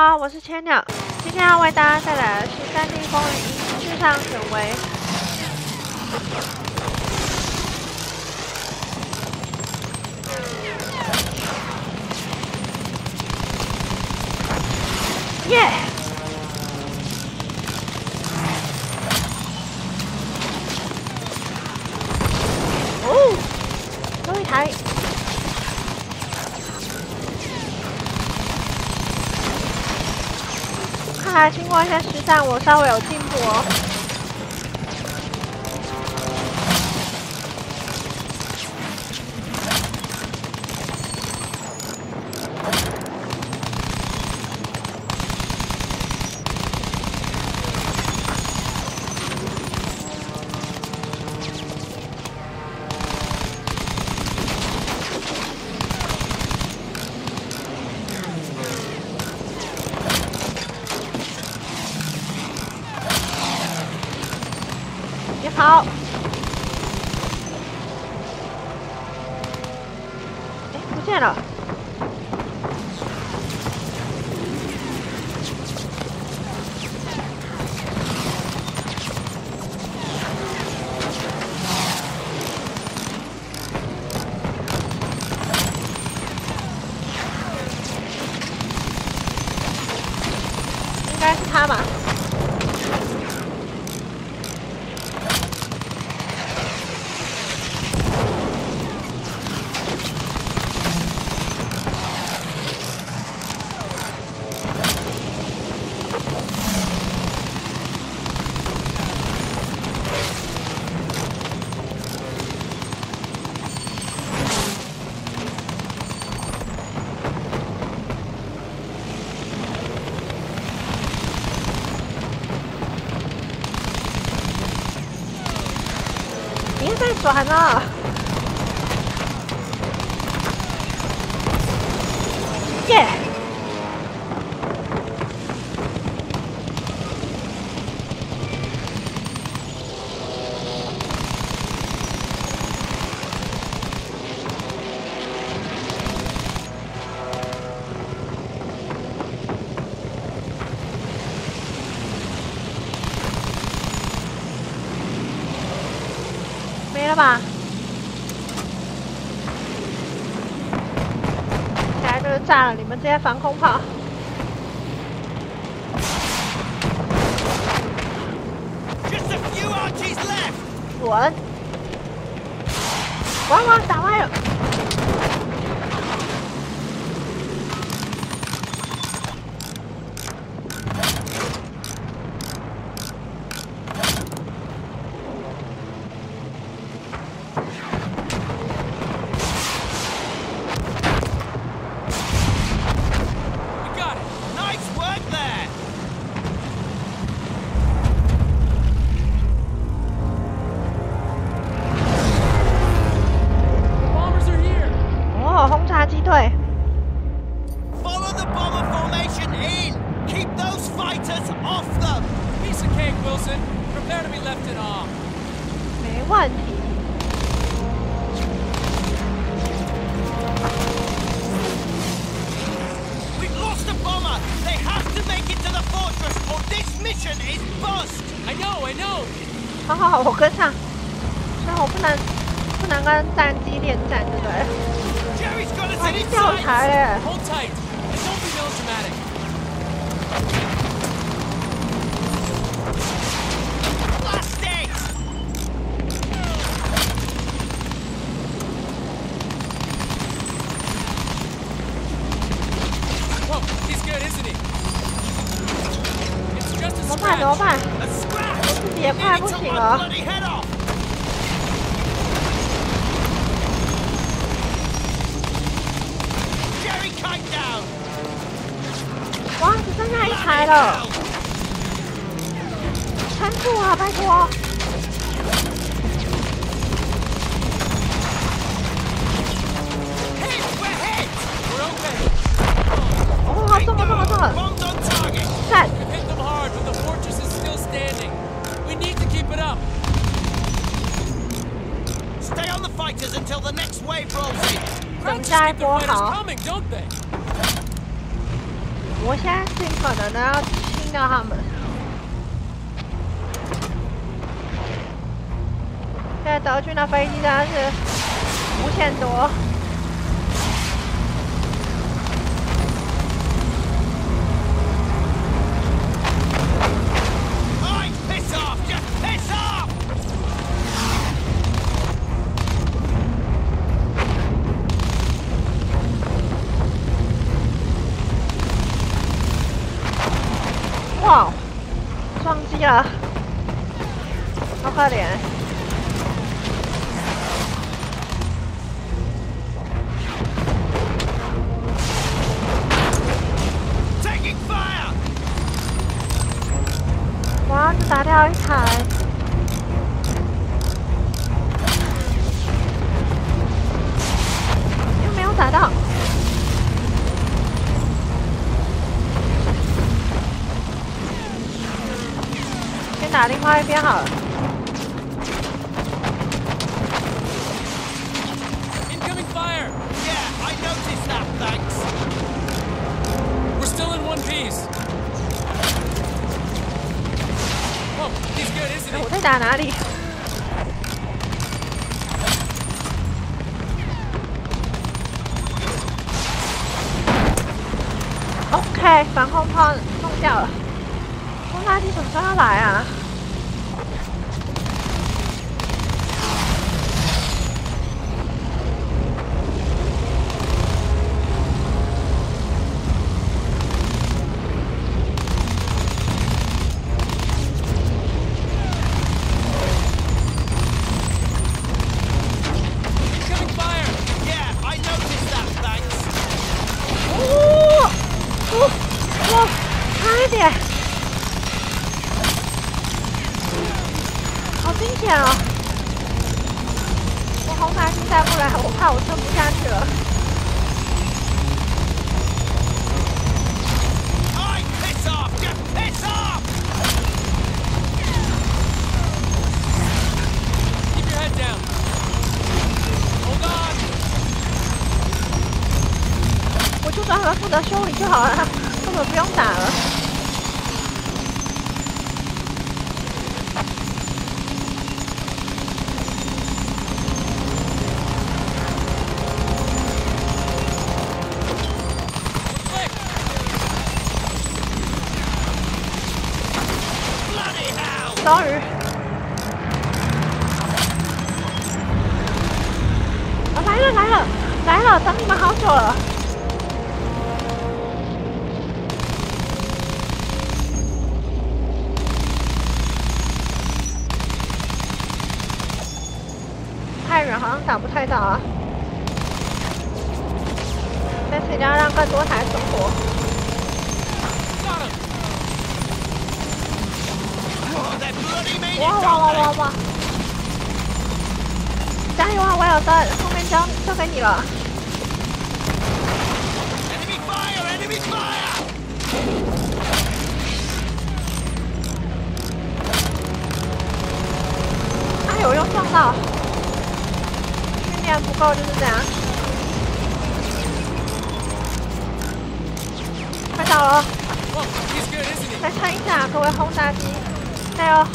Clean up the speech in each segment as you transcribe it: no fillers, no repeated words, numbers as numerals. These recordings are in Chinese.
好，我是千鸟，今天要为大家带来的是《3D风云1：至上选为》。耶！哦，多一台。 看来经过一些实战，我稍微有进步哦。别跑！哎，不见了。应该是他吧。 别再转了！耶！没了吧？现在就是炸了你们这些防空炮！滚！往打歪了！轰炸机队 Follow the bomber formation in. Keep those fighters off them. Piece of cake, Wilson. Prepare to be left in awe. 没问题。 We've lost the bomber. They have to make it to the fortress, or this mission is bust. I know. 好好好，我跟上。虽然我不能跟战机恋战，对不对？ Jerry's got us 哇， in 你 his 掉 sights. 台了！ Hold tight. And don't be melodramatic. Blast it! Whoa, he's good, isn't he? It's just a 怎么办？怎么 scratch. 办？ A scratch. 自己也快不 Nearly 行 took my 了。 bloody head off. Jerry kite down. 哇，只剩下一台了，撑住啊，拜托！ Hit! We're hit! We're okay. 哦，中了！ Bombs on target. 赞！ We've hit them hard, but the fortress is still standing. We need to keep it up. Stay on the fighters until the next wave rolls in. Crouches Dai keep the Bo fighters hảo. coming, don't they? 我现在尽可能的要清掉他们。现在德军的飞机真的是无限多。 哇，撞击了，好可怜。哇，只打掉一台。又没有打到。 打另外一边好了。 Incoming fire! Yeah, I noticed that, thanks. We're still in one piece. Oh, he's good, isn't 我 he? 在打哪里 ？OK， 防空炮弄掉了。轰炸机什么时候要来啊？ 快点！好惊险哦！我轰炸机再不来，我怕我撑不下去了。 Piss off! Just piss off! Keep your head down. Hold on. 我就专门负责修理就好了，根本不用打了。 终于，来了，等你们好久了。太远好像打不太到啊。这次一定要让更多台存活。 哇！加油啊，威尔森，后面交给你了。 Enemy fire! Enemy fire! 哎呦，又撞到！训练不够就是这样。快到了！再撑一下，各位轰炸机，加油！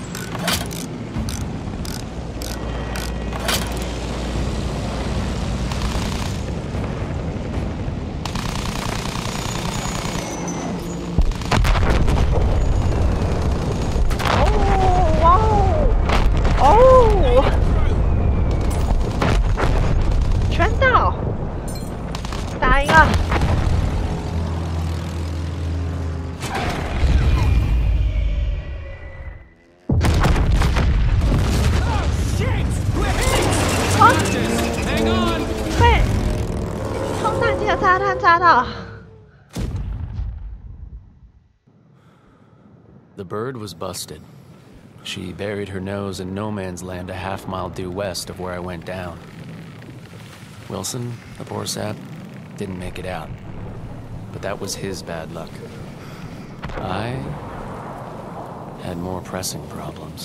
The bird was busted. She buried her nose in no man's land a half-mile due west of where I went down. Wilson, the poor sap, didn't make it out. But that was his bad luck. I had more pressing problems.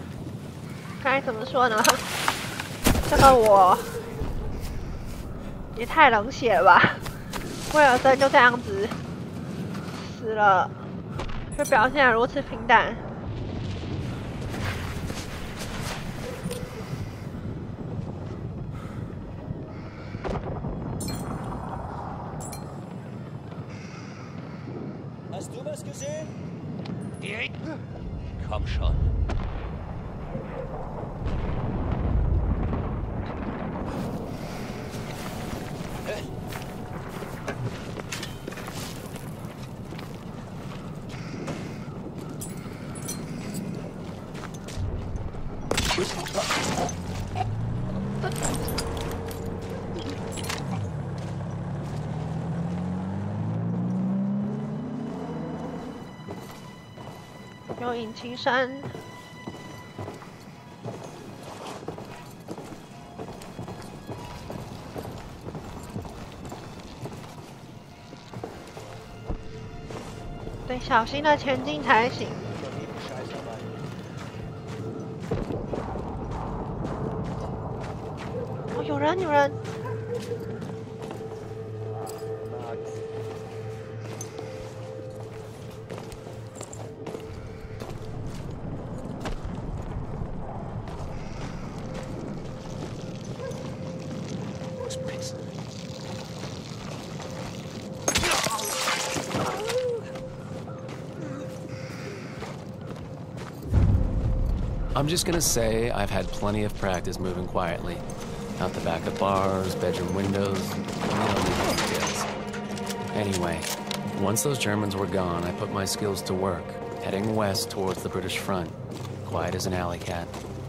该怎么说呢？这个我也太冷血了吧！威尔森就这样子死了，却表现得如此平淡。 Hast du was gesehen? Komm schon. 有引擎声。得小心的前进才行。哦，有人，有人！ I'm just gonna say I've had plenty of practice moving quietly. Out the back of bars, bedroom windows, details. Anyway, once those Germans were gone, I put my skills to work, heading west towards the British front, quiet as an alley cat.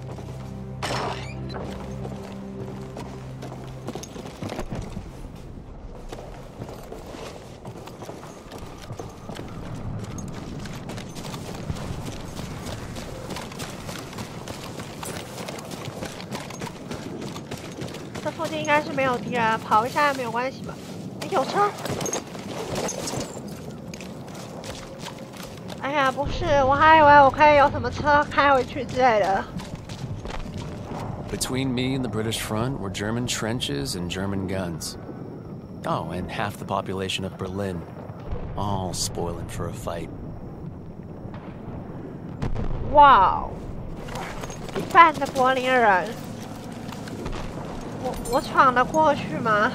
这附近应该是没有敌人，跑一下没有关系吧？哎，有车！哎呀，不是，我还以为我可以有什么车开回去之类的。 Between me and the British front were German trenches and German guns. Oh, and half the population of Berlin, all spoiling for a fight. 哇哦，一半的柏林人。我闯得过去吗？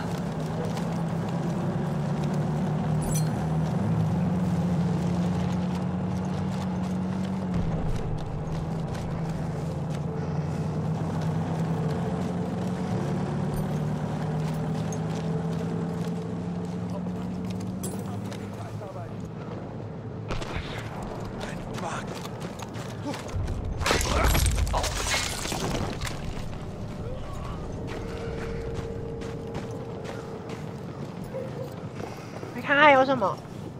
看看有什么？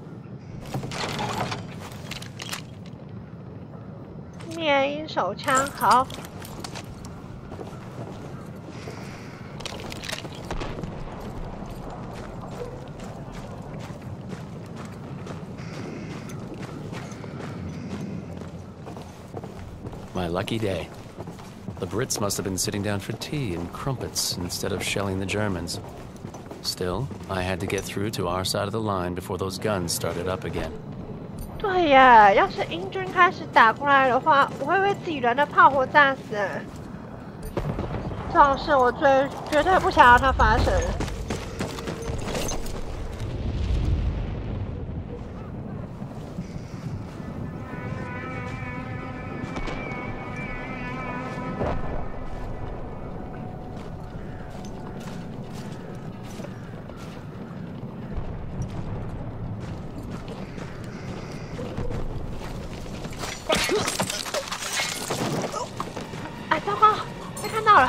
灭音手枪，好。 My lucky day. The Brits must have been sitting down for tea and crumpets instead of shelling the Germans. Still, I had to get through to our side of the line before those guns started up again. 对耶，要是英军开始打过来的话，我会被自己人的炮火炸死。这种事我绝对不想让它发生。哎，糟糕，被看到了！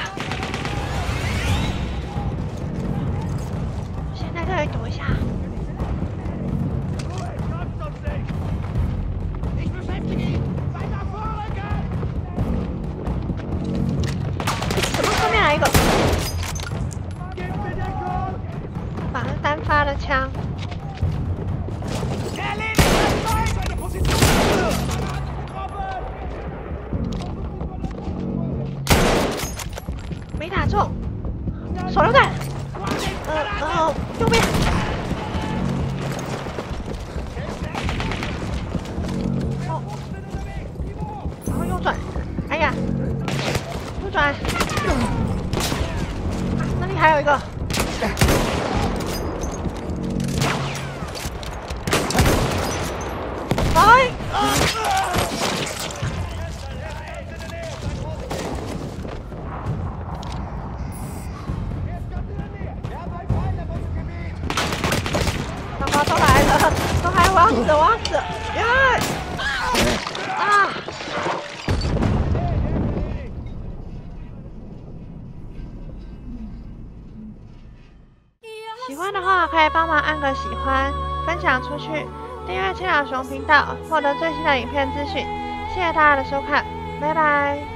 先在这里躲一下。怎么后面来一个？把那单发的枪。没打中，手榴弹， 右边。哦，然后右转。哎呀，右转。啊，那里还有一个。哎！糟糕，都来了，都还我要死，我要死！呀！啊！喜欢的话可以帮忙按个喜欢，分享出去，订阅青鸟熊频道，获得最新的影片资讯。谢谢大家的收看，拜拜。